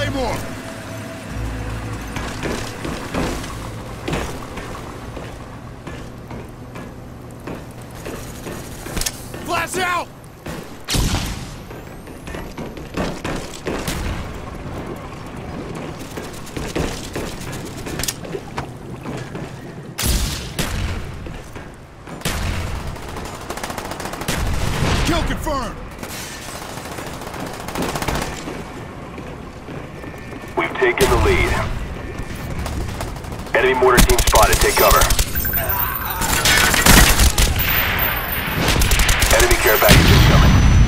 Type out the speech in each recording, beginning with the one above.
Claymore! Flash out! Kill confirmed! We've taken the lead. Enemy mortar team spotted. Take cover. Enemy care package incoming.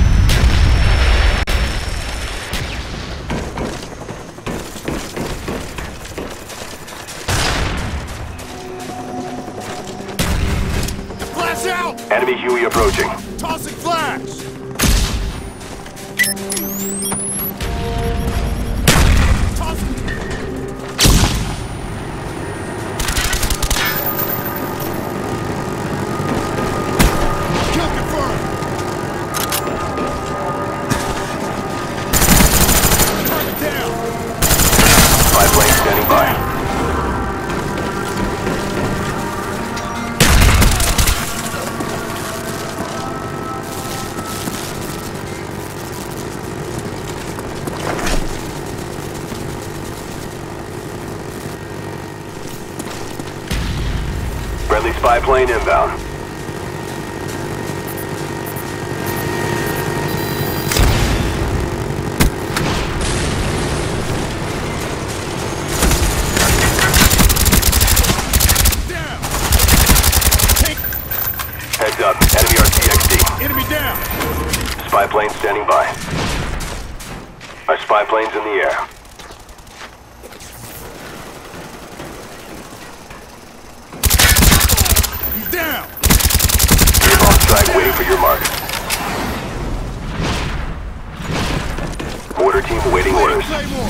Flash out! Enemy Huey approaching. Tossing flash! Tossing... Kill confirmed! Target down! Spy plane standing by. Friendly spy plane inbound. Down! Take... Heads up, enemy RTXD. Enemy down! Spy plane standing by. Our spy plane's in the air. He's down! Napalm strike waiting for your mark. Mortar team awaiting orders. Claymore!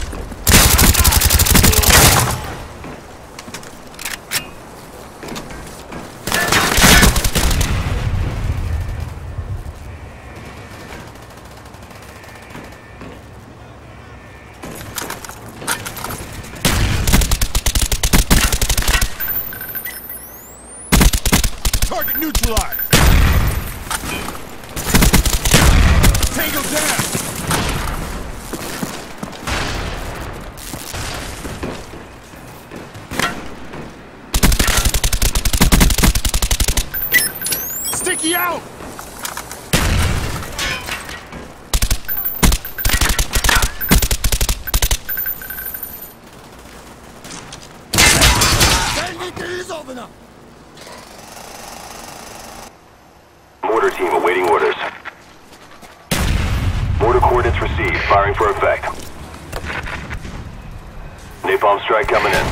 Target neutralized! Tango down! Sticky out! Mortar team awaiting orders. Mortar coordinates received. Firing for effect. Napalm strike coming in.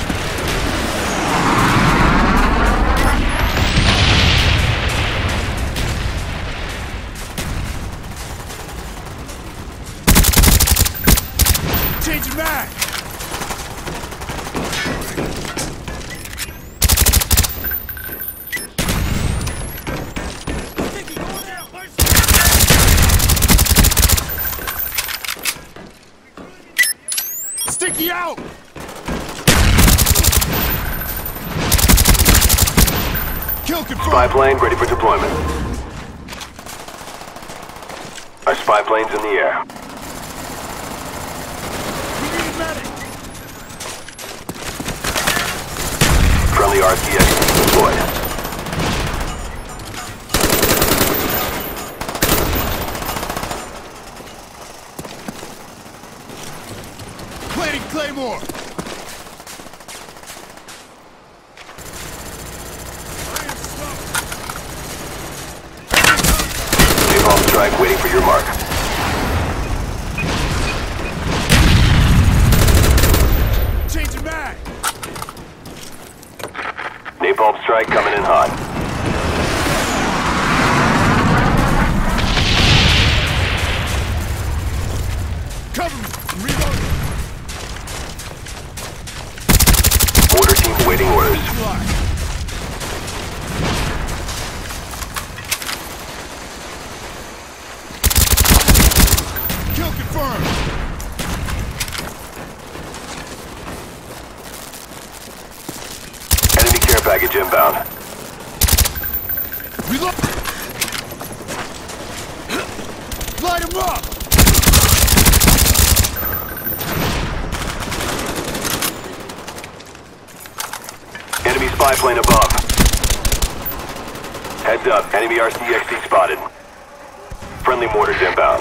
Change mag! Sticky out! Kill confirmed! Spy plane ready for deployment. Our spy plane's in the air. We need a medic! Friendly RTX deployed. Planting Claymore! Napalm strike waiting for your mark. Changing mag! Napalm strike coming in hot. Cover me! I'm reloading! Mortar team awaiting orders. Fly. Kill confirmed! package inbound. Reload! Light him up! Enemy spy plane above. Heads up, enemy RCXD spotted. Friendly mortars inbound.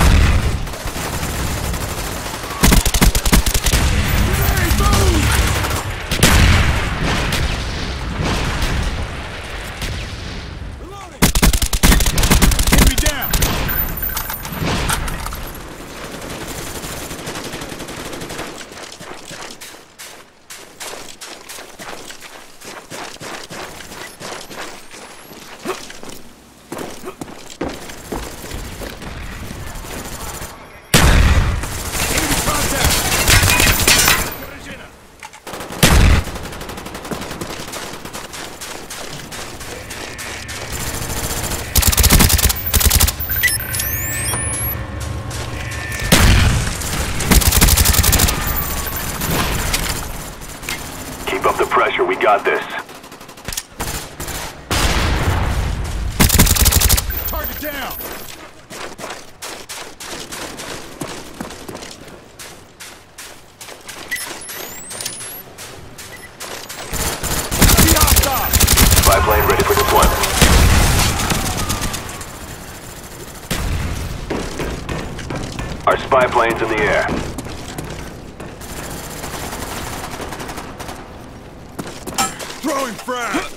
Hey, move! Reloading! Enemy down! Keep up the pressure, we got this. Target down! Enemy hostile! Spy plane ready for deployment. Our spy plane's in the air. Throwing frag!